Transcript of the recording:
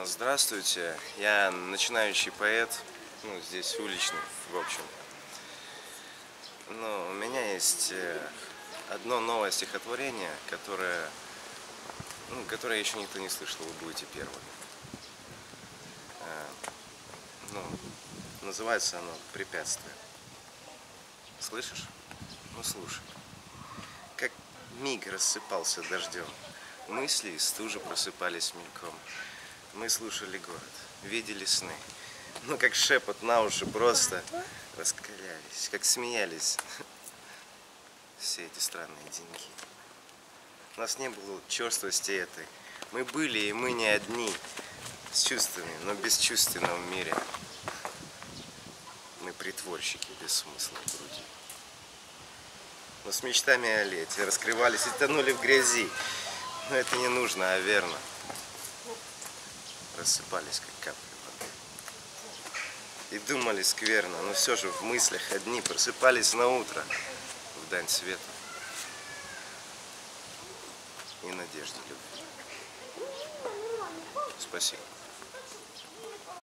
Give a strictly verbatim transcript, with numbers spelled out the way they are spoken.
Здравствуйте, я начинающий поэт, ну, здесь уличный, в общем. Но у меня есть э, одно новое стихотворение, которое, ну, которое еще никто не слышал, вы будете первыми. Э, ну, называется оно «Препятствие». Слышишь? Ну, слушай. Как миг рассыпался дождем, мысли и стужи просыпались мельком. Мы слушали город, видели сны, ну как шепот на уши просто раскалялись, как смеялись все эти странные деньги. У нас не было черствости этой, мы были и мы не одни, с чувствами, но бесчувственном мире. Мы притворщики без смысла в груди. Но с мечтами о лете раскрывались и тонули в грязи. Но это не нужно, а верно. Рассыпались, как капли воды. И думали скверно, но все же в мыслях одни просыпались на утро в дань света и надежде любви. Спасибо.